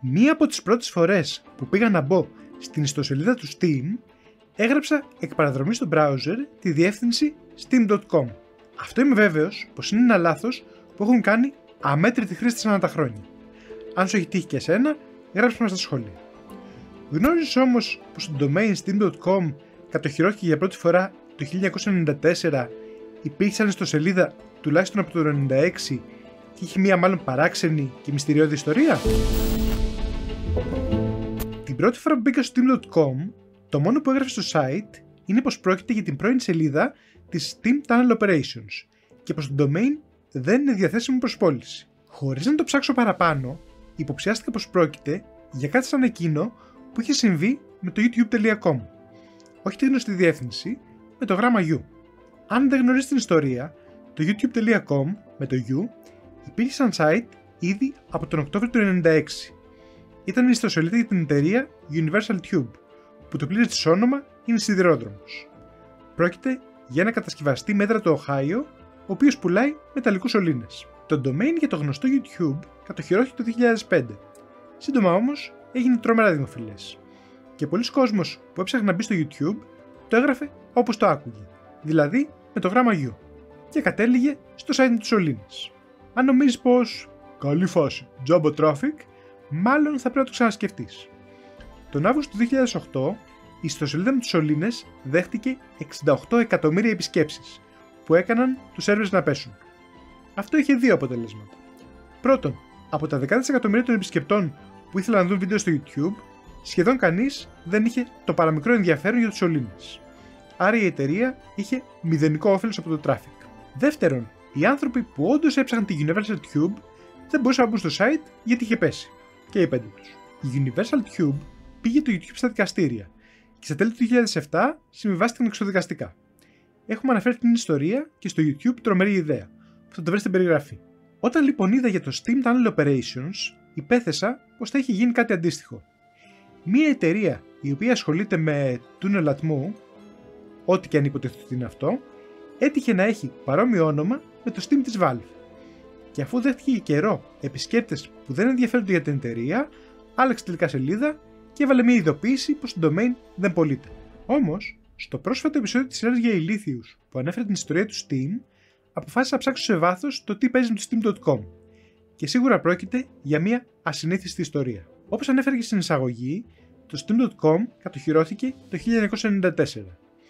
Μία από τις πρώτες φορές που πήγα να μπω στην ιστοσελίδα του Steam, έγραψα εκ παραδρομής στο browser τη διεύθυνση steam.com. Αυτό είμαι βέβαιος πως είναι ένα λάθος που έχουν κάνει αμέτρητοι χρήστες ανά τα χρόνια. Αν σου έχει τύχει και εσένα, γράψτε μας στα σχόλια. Γνώριζες όμως πως το domain steam.com κατοχυρώθηκε για πρώτη φορά το 1994, υπήρχε σαν ιστοσελίδα τουλάχιστον από το 1996 και είχε μία μάλλον παράξενη και μυστηριώδη ιστορία? Την πρώτη φορά που μπήκα στο steam.com, το μόνο που έγραφε στο site είναι πως πρόκειται για την πρώην σελίδα της Steam Tunnel Operations και πως το domain δεν είναι διαθέσιμο προς πώληση. Χωρίς να το ψάξω παραπάνω, υποψιάστηκα πως πρόκειται για κάτι σαν εκείνο που είχε συμβεί με το youtube.com. Όχι τη γνωστή διεύθυνση, με το γράμμα U. Αν δεν γνωρίζεις την ιστορία, το youtube.com με το U υπήρχε σαν site ήδη από τον Οκτώβριο του 1996. Ήταν η ιστοσελίδα για την εταιρεία Universal Tube, που το πλήρες της όνομα είναι σιδηρόδρομος. Πρόκειται για ένα κατασκευαστή μέτρα του Ohio, ο οποίος πουλάει μεταλλικούς σωλήνες. Το domain για το γνωστό YouTube κατοχυρώθηκε το 2005. Σύντομα όμως έγινε τρομερά δημοφιλές. Και πολλοί κόσμος που έψαχνε να μπει στο YouTube το έγραφε όπως το άκουγε, δηλαδή με το γράμμα U, και κατέληγε στο site του σωλήνες. Αν νομίζεις πως καλή φάση, τζάμπο traffic, μάλλον θα πρέπει να το ξανασκεφτείς. Τον Αύγουστο του 2008 η ιστοσελίδα με τους σωλήνες δέχτηκε 68 εκατομμύρια επισκέψεις, που έκαναν τους σερβερς να πέσουν. Αυτό είχε δύο αποτελέσματα. Πρώτον, από τα δεκάδες εκατομμύρια των επισκεπτών που ήθελαν να δουν βίντεο στο YouTube, σχεδόν κανείς δεν είχε το παραμικρό ενδιαφέρον για τους σωλήνες. Άρα η εταιρεία είχε μηδενικό όφελος από το traffic. Δεύτερον, οι άνθρωποι που όντως έψαχναν τη Universal Tube δεν μπορούσαν να μπουν στο site γιατί είχε πέσει. Και οι πέντε τους. Η Universal Tube πήγε το YouTube στα δικαστήρια και στα τέλη του 2007 συμβιβάστηκαν εξωδικαστικά. Έχουμε αναφέρει την ιστορία και στο YouTube τρομερή ιδέα, που θα το βρείτε στην περιγραφή. Όταν λοιπόν είδα για το Steam Tunnel Operations, υπέθεσα πως θα είχε γίνει κάτι αντίστοιχο. Μία εταιρεία η οποία ασχολείται με τούνελ ατμού, ό,τι και αν υποτίθεται ότι είναι αυτό, έτυχε να έχει παρόμοιο όνομα με το Steam της Valve. Και αφού δέχτηκε για καιρό επισκέπτες που δεν ενδιαφέρονται για την εταιρεία, άλλαξε τελικά σελίδα και έβαλε μια ειδοποίηση πως το domain δεν πωλείται. Όμως, στο πρόσφατο επεισόδιο της σειράς για ηλίθιους που ανέφερε την ιστορία του Steam, αποφάσισα να ψάξω σε βάθος το τι παίζει με το Steam.com. Και σίγουρα πρόκειται για μια ασυνήθιστη ιστορία. Όπως ανέφερε και στην εισαγωγή, το Steam.com κατοχυρώθηκε το 1994.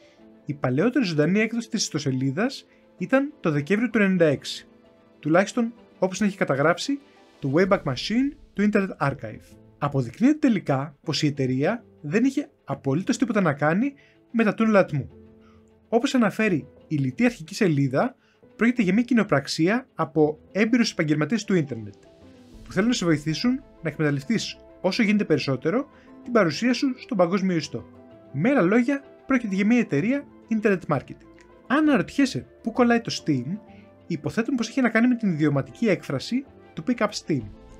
Η παλαιότερη ζωντανή έκδοση της ιστοσελίδας ήταν το Δεκέμβριο του 1996, τουλάχιστον όπως την έχει καταγράψει το Wayback Machine του Internet Archive. Αποδεικνύεται τελικά πως η εταιρεία δεν είχε απολύτως τίποτα να κάνει με τα τούνελ ατμού. Όπως αναφέρει η λιτή αρχική σελίδα, πρόκειται για μια κοινοπραξία από έμπειρους επαγγελματίες του ίντερνετ, που θέλουν να σε βοηθήσουν να εκμεταλλευτείς όσο γίνεται περισσότερο την παρουσία σου στον παγκόσμιο ιστό. Με άλλα λόγια, πρόκειται για μια εταιρεία internet marketing. Αν αναρωτιέσαι πού κολλάει το Steam, υποθέτουμε πως έχει να κάνει με την ιδιωματική έκφραση του Pick Up Steam.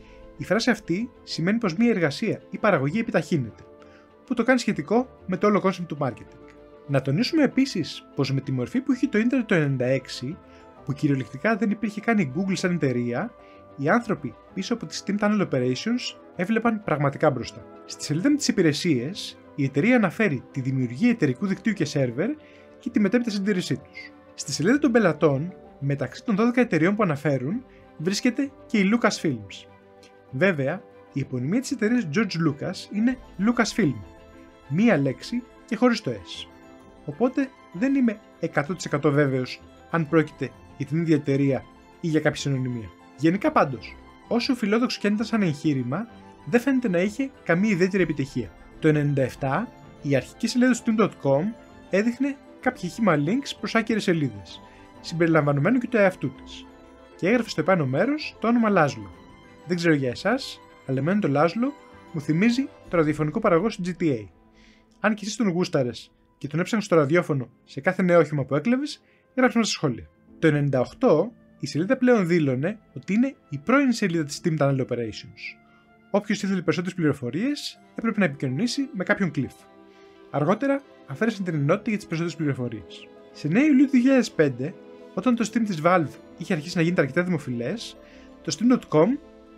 Η φράση αυτή σημαίνει πως μια εργασία ή παραγωγή επιταχύνεται, που το κάνει σχετικό με το όλο concept του marketing. Να τονίσουμε επίσης πως με τη μορφή που είχε το ίντερνετ το 1996, που κυριολεκτικά δεν υπήρχε καν η Google σαν εταιρεία, οι άνθρωποι πίσω από τις Steam Tunnel Operations έβλεπαν πραγματικά μπροστά. Στη σελίδα με τις υπηρεσίες, η εταιρεία αναφέρει τη δημιουργία εταιρικού δικτύου και σερβερ και τη μετέπειτα συντήρησή τους. Στη σελίδα των πελατών, μεταξύ των 12 εταιρεών που αναφέρουν, βρίσκεται και η Lucasfilms. Βέβαια, η επωνυμία της εταιρείας George Lucas είναι Lucasfilm, μία λέξη και χωρίς το S. Οπότε δεν είμαι 100% βέβαιος αν πρόκειται για την ίδια εταιρεία ή για κάποια συνωνυμία. Γενικά πάντως, όσο φιλόδοξο και αν ήταν σαν εγχείρημα, δεν φαίνεται να είχε καμία ιδιαίτερη επιτυχία. Το 1997, η αρχική σελίδα του Steam.com έδειχνε κάποια χύμα links προς άκυρες σελίδες, συμπεριλαμβανομένου και του εαυτού της, και έγραφε στο επάνω μέρος το όνομα Laszlo. Δεν ξέρω για εσάς, αλλά εμένα το Laszlo μου θυμίζει το ραδιοφωνικό παραγωγό στο GTA. Αν και εσείς τον γούσταρες και τον έψαχνες στο ραδιόφωνο σε κάθε νέο όχημα που έκλεβες, γράψτε μας στα σχόλια. Το 1998, η σελίδα πλέον δήλωνε ότι είναι η πρώην σελίδα της Steam Tunnel Operations. Όποιος ήθελε περισσότερες πληροφορίες έπρεπε να επικοινωνήσει με κάποιον Cliff. Αργότερα αφαίρεσαν την ενότητα για τις περισσότερες πληροφορίες. Σε 9 Ιουλίου 2005, όταν το Steam της Valve είχε αρχίσει να γίνεται αρκετά δημοφιλές, το Steam.com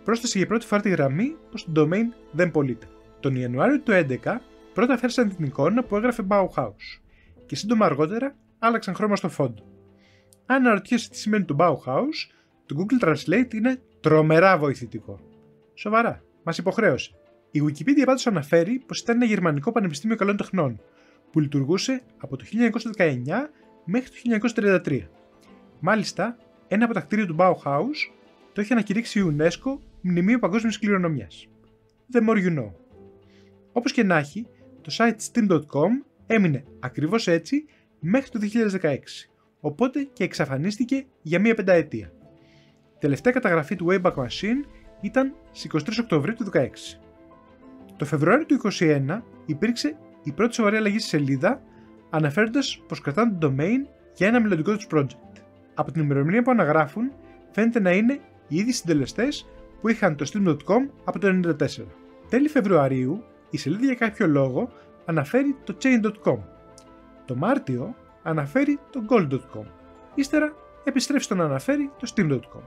πρόσθεσε για πρώτη φορά τη γραμμή πως το domain δεν πωλείται. Τον Ιανουάριο του 2011 πρώτα αφαίρεσαν την εικόνα που έγραφε Bauhaus και σύντομα αργότερα άλλαξαν χρώμα στο φόντο. Αν αναρωτιέσαι τι σημαίνει το Bauhaus, το Google Translate είναι τρομερά βοηθητικό. Σοβαρά, μας υποχρέωσε. Η Wikipedia πάντως αναφέρει πως ήταν ένα γερμανικό πανεπιστήμιο καλών τεχνών που λειτουργούσε από το 1919 μέχρι το 1933. Μάλιστα, ένα από τα κτίρια του Bauhaus το έχει ανακηρύξει η UNESCO Μνημείο Παγκόσμιας Κληρονομιάς. The more you know. Όπως και να έχει, το site steam.com έμεινε ακριβώς έτσι μέχρι το 2016, οπότε και εξαφανίστηκε για μία πενταετία. Η τελευταία καταγραφή του Wayback Machine ήταν στις 23 Οκτωβρίου του 2016. Το Φεβρουάριο του 2021 υπήρξε η πρώτη σοβαρή αλλαγή στη σελίδα, αναφέροντας πως κρατάνε το domain για ένα μελλοντικό τους project. Από την ημερομηνία που αναγράφουν, φαίνεται να είναι οι ίδιοι συντελεστές που είχαν το steam.com από το 1994. Τέλη Φεβρουαρίου, η σελίδα για κάποιο λόγο αναφέρει το chain.com. Το Μάρτιο αναφέρει το gold.com. Ύστερα επιστρέφει στο να αναφέρει το steam.com.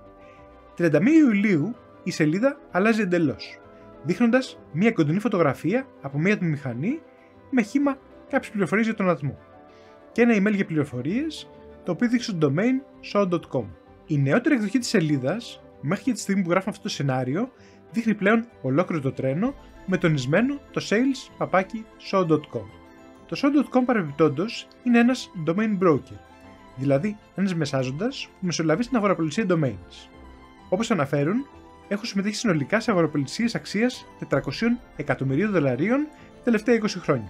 31 Ιουλίου η σελίδα αλλάζει εντελώς, δείχνοντας μια κοντινή φωτογραφία από μια ατμομηχανή με χύμα κάποιες πληροφορίες για τον ατμό και ένα email για πληροφορίες, το οποίο δείχνει στο domain show.com. Η νεότερη εκδοχή της σελίδας, μέχρι και τη στιγμή που γράφουμε αυτό το σενάριο, δείχνει πλέον ολόκληρο το τρένο με τονισμένο το sales@show.com. Το show.com παρεμπιπτόντως είναι ένας domain broker, δηλαδή ένας μεσάζοντας που μεσολαβεί στην αγοραπολισία domains. Όπως αναφέρουν, έχουν συμμετέχει συνολικά σε αγοραπολισίες αξίας $400 εκατομμυρίων τα τελευταία 20 χρόνια.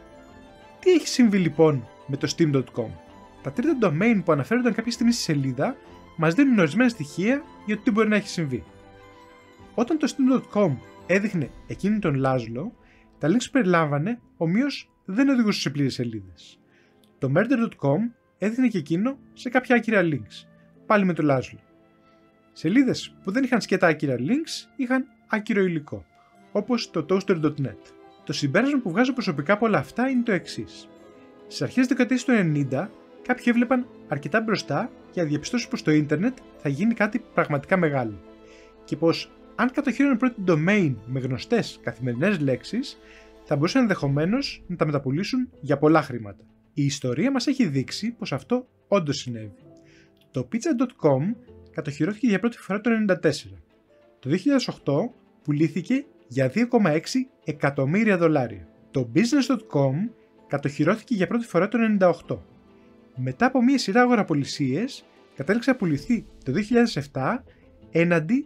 Τι έχει συμβεί λοιπόν με το steam.com? Τα τρίτα domain που αναφέρονταν κάποια στιγμή στη σελίδα μας δίνουν ορισμένα στοιχεία για το τι μπορεί να έχει συμβεί. Όταν το steam.com έδειχνε εκείνον τον Λάζλο, τα links που περιλάμβανε ομοίως δεν οδηγούσαν σε πλήρες σελίδες. Το murder.com έδειχνε και εκείνο σε κάποια άκυρα links, πάλι με τον Λάζλο. Σελίδες που δεν είχαν σκέτα άκυρα links είχαν άκυρο υλικό, όπως το toaster.net. Το συμπέρασμα που βγάζω προσωπικά από όλα αυτά είναι το εξής. Στις αρχές της δεκαετίας του 90, κάποιοι έβλεπαν αρκετά μπροστά για να διαπιστώσουν πως το ίντερνετ θα γίνει κάτι πραγματικά μεγάλο και πως αν κατοχύρωναν πρώτη domain με γνωστές καθημερινές λέξεις, θα μπορούσαν ενδεχομένως να τα μεταπουλήσουν για πολλά χρήματα. Η ιστορία μας έχει δείξει πως αυτό όντως συνέβη. Το pizza.com κατοχυρώθηκε για πρώτη φορά το 1994. Το 2008 πουλήθηκε για $2,6 εκατομμύρια. Το business.com κατοχυρώθηκε για πρώτη φορά το 1998. Μετά από μια σειρά αγοραπολισίες, κατέληξε να πουληθεί το 2007 έναντι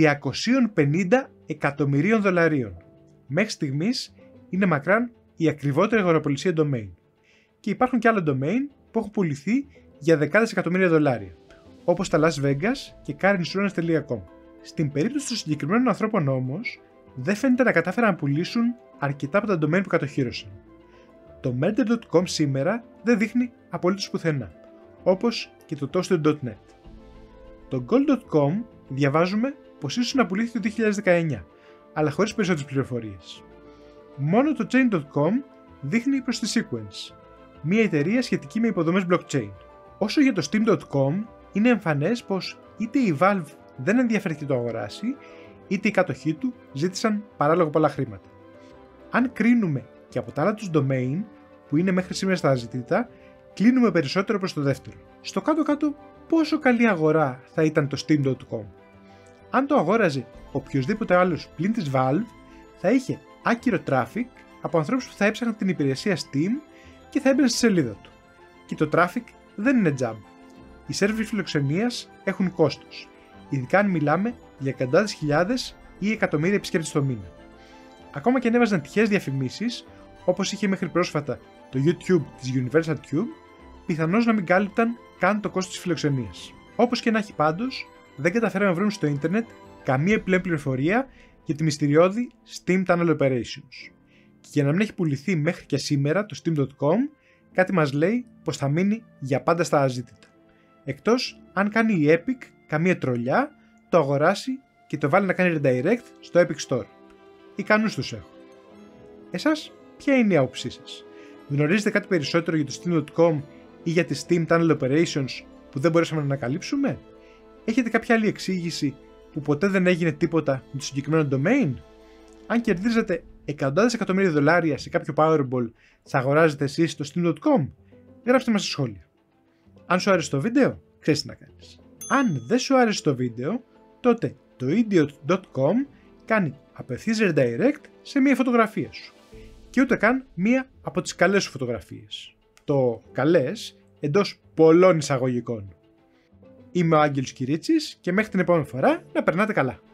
$350 εκατομμυρίων. Μέχρι στιγμής είναι μακράν η ακριβότερη αγοραπολισία domain. Και υπάρχουν και άλλα domain που έχουν πουληθεί για δεκάδες εκατομμύρια δολάρια, όπως τα Las Vegas και carinsurance.com. Στην περίπτωση των συγκεκριμένων ανθρώπων όμως, δεν φαίνεται να κατάφεραν να πουλήσουν αρκετά από τα domain που κατοχύρωσαν. Το murder.com σήμερα δεν δείχνει απολύτως πουθενά, όπως και το toaster.net. Το gold.com διαβάζουμε πως ίσως να πουλήθηκε το 2019, αλλά χωρίς περισσότερες πληροφορίες. Μόνο το chain.com δείχνει προς τη Sequence, μια εταιρεία σχετική με υποδομές blockchain. Όσο για το steam.com, είναι εμφανές πως είτε η Valve δεν ενδιαφέρθηκε το αγοράσει, είτε οι κάτοχοί του ζήτησαν παράλογα πολλά χρήματα. Αν κρίνουμε και από τα άλλα τους domain, που είναι μέχρι σήμερα στα αζητήτα, κλείνουμε περισσότερο προς το δεύτερο. Στο κάτω-κάτω, πόσο καλή αγορά θα ήταν το steam.com? Αν το αγόραζε οποιοδήποτε άλλος πλην της Valve, θα είχε άκυρο traffic από ανθρώπους που θα έψαχναν την υπηρεσία Steam και θα έμπαιναν στη σελίδα του. Και το traffic δεν είναι τζάμπ. Οι σερβερ φιλοξενίας έχουν κόστος, ειδικά αν μιλάμε για εκατοντάδες χιλιάδες ή εκατομμύρια επισκέπτες το μήνα. Ακόμα και αν έβαζαν τυχαίες διαφημίσεις, όπως είχε μέχρι πρόσφατα το YouTube της Universal Tube, πιθανώς να μην κάλυπταν καν το κόστος της φιλοξενίας. Όπως και να έχει πάντως, δεν καταφέραμε να βρούμε στο ίντερνετ καμία επιπλέον πληροφορία για τη μυστηριώδη Steam Tunnel Operations. Και για να μην έχει πουληθεί μέχρι και σήμερα το Steam.com, κάτι μας λέει πως θα μείνει για πάντα στα αζήτητα. Εκτός αν κάνει η Epic καμία τρολιά, το αγοράσει και το βάλει να κάνει redirect στο Epic Store. Ικανούς τους έχω. Εσάς, ποια είναι η άποψή σας? Γνωρίζετε κάτι περισσότερο για το Steam.com ή για τη Steam Tunnel Operations που δεν μπορέσαμε να ανακαλύψουμε? Έχετε κάποια άλλη εξήγηση που ποτέ δεν έγινε τίποτα με το συγκεκριμένο domain? Αν κερδίζετε εκατοντάδες εκατομμύρια δολάρια σε κάποιο Powerball, θα αγοράζετε εσείς στο steam.com? Γράψτε μας στα σχόλια. Αν σου άρεσε το βίντεο, ξέρεις τι να κάνεις. Αν δεν σου άρεσε το βίντεο, τότε το idiot.com κάνει απευθείας redirect σε μία φωτογραφία σου. Και ούτε καν μία από τις καλές σου φωτογραφίες. Το καλές εντός πολλών εισαγωγικών. Είμαι ο Άγγελος Κυρίτσης και μέχρι την επόμενη φορά να περνάτε καλά.